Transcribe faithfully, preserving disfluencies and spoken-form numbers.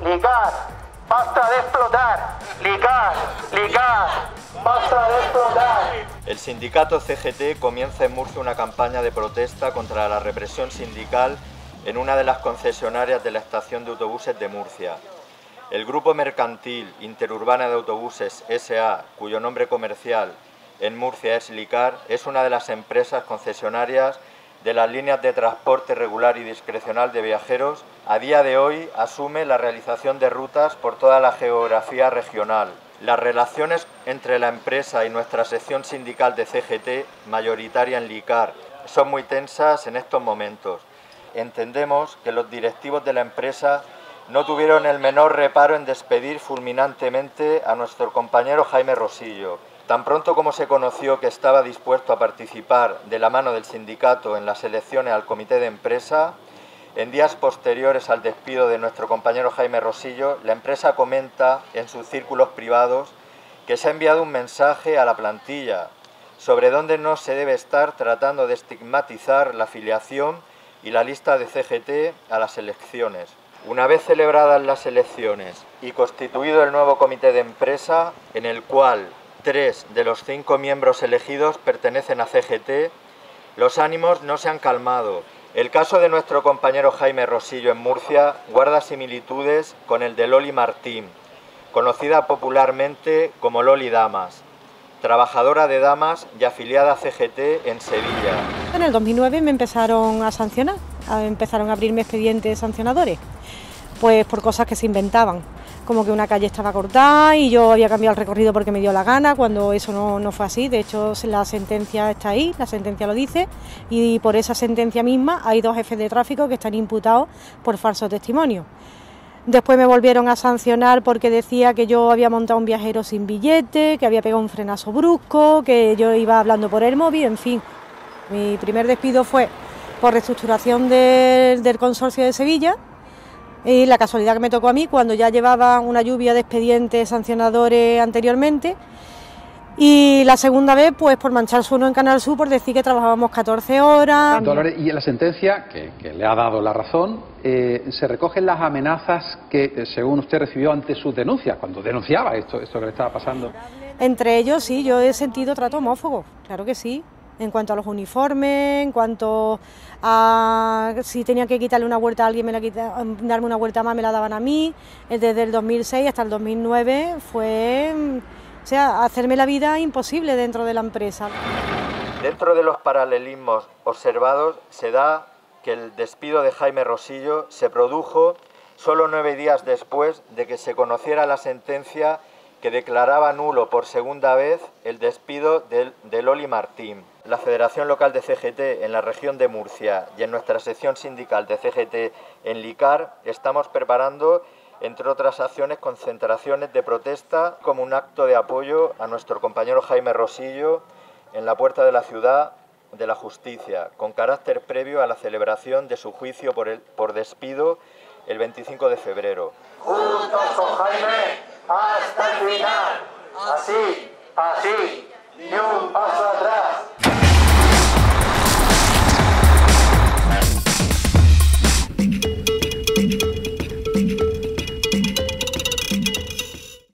Licar, basta de explotar. Licar, licar, basta de explotar. El sindicato C G T comienza en Murcia una campaña de protesta contra la represión sindical en una de las concesionarias de la estación de autobuses de Murcia. El grupo mercantil Interurbana de Autobuses S A, cuyo nombre comercial en Murcia es Licar, es una de las empresas concesionarias de las líneas de transporte regular y discrecional de viajeros. A día de hoy asume la realización de rutas por toda la geografía regional. Las relaciones entre la empresa y nuestra sección sindical de C G T, mayoritaria en Licar, son muy tensas en estos momentos. Entendemos que los directivos de la empresa no tuvieron el menor reparo en despedir fulminantemente a nuestro compañero Jaime Rosillo. Tan pronto como se conoció que estaba dispuesto a participar de la mano del sindicato en las elecciones al comité de empresa, en días posteriores al despido de nuestro compañero Jaime Rosillo, la empresa comenta en sus círculos privados que se ha enviado un mensaje a la plantilla sobre dónde no se debe estar tratando de estigmatizar la afiliación y la lista de C G T a las elecciones. Una vez celebradas las elecciones y constituido el nuevo comité de empresa, en el cual tres de los cinco miembros elegidos pertenecen a C G T, los ánimos no se han calmado. El caso de nuestro compañero Jaime Rosillo en Murcia guarda similitudes con el de Loli Martín, conocida popularmente como Loli Damas, trabajadora de Damas y afiliada a C G T en Sevilla. En el dos mil nueve me empezaron a sancionar, empezaron a abrirme expedientes sancionadores, pues por cosas que se inventaban, como que una calle estaba cortada y yo había cambiado el recorrido porque me dio la gana, cuando eso no, no fue así. De hecho, la sentencia está ahí, la sentencia lo dice, y por esa sentencia misma hay dos jefes de tráfico que están imputados por falso testimonio. Después me volvieron a sancionar porque decía que yo había montado un viajero sin billete, que había pegado un frenazo brusco, que yo iba hablando por el móvil, en fin. Mi primer despido fue por reestructuración de, del consorcio de Sevilla, y la casualidad que me tocó a mí cuando ya llevaba una lluvia de expedientes sancionadores anteriormente. Y la segunda vez, pues por manchar su uno en Canal Sur, por decir que trabajábamos catorce horas. Dolores, y en la sentencia, que, que le ha dado la razón, eh, se recogen las amenazas que, eh, según usted, recibió ante sus denuncias, cuando denunciaba esto, esto que le estaba pasando. Entre ellos, sí, yo he sentido trato homófobo, claro que sí. En cuanto a los uniformes, en cuanto a si tenía que quitarle una vuelta a alguien, me la quita, darme una vuelta más, me la daban a mí. Desde el dos mil seis hasta el dos mil nueve fue, o sea, hacerme la vida imposible dentro de la empresa. Dentro de los paralelismos observados se da que el despido de Jaime Rosillo se produjo solo nueve días después de que se conociera la sentencia que declaraba nulo por segunda vez el despido de, de Loli Martín. La Federación Local de C G T en la región de Murcia y en nuestra sección sindical de C G T en Licar estamos preparando, entre otras acciones, concentraciones de protesta como un acto de apoyo a nuestro compañero Jaime Rosillo en la puerta de la ciudad de la justicia, con carácter previo a la celebración de su juicio por, el, por despido el veinticinco de febrero. Juntos con Jaime hasta el final. Así, así.